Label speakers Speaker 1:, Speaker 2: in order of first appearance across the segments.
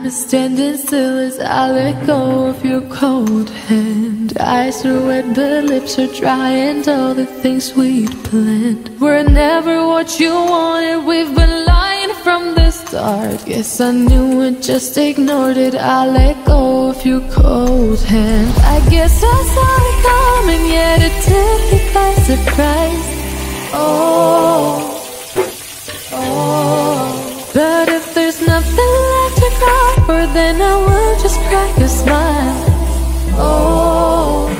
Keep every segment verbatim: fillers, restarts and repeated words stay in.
Speaker 1: standing still as I let go of your cold hand. Eyes are wet but lips are dry, and all the things we'd planned were never what you wanted. We've been lying from the start. Guess I knew it, just ignored it. I let go of your cold hand. I guess I saw it coming, yet it took me by surprise. Oh, oh. But if there's nothing left to cry for, then I will just crack a smile. Oh,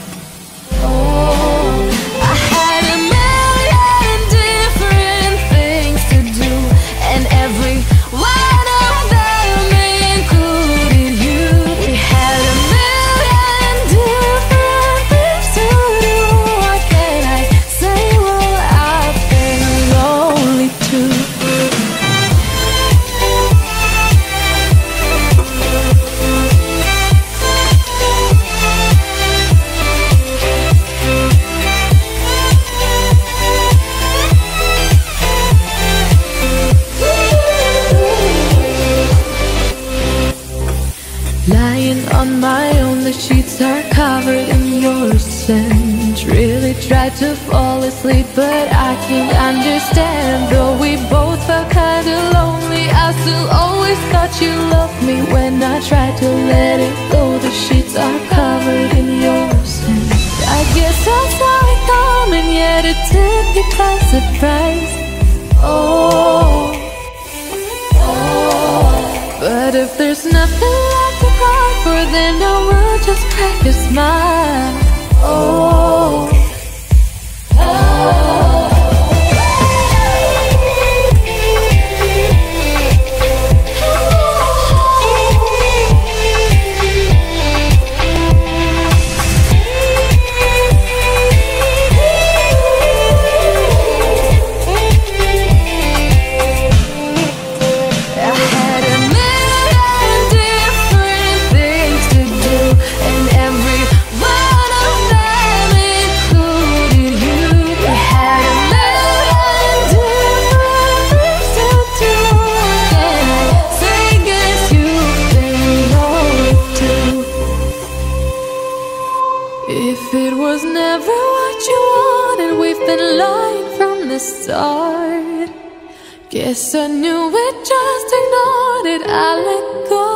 Speaker 1: oh. I had a million different things to do, and every one of them included you. We had a million different things to do. What can I say? Well, I've been lonely too. Lying on my own, the sheets are covered in your scent. Really tried to fall asleep, but I can't understand. Though we both felt kinda lonely, I still always thought you loved me. When I tried to let it go, the sheets are covered in your scent. I guess I saw it coming, yet it took me by surprise. Oh, oh. But if there's nothing left to cry for, then I will just crack a smile. Oh, oh. If it was never what you wanted, we've been lying from the start. Guess I knew it, just ignored it. I let go.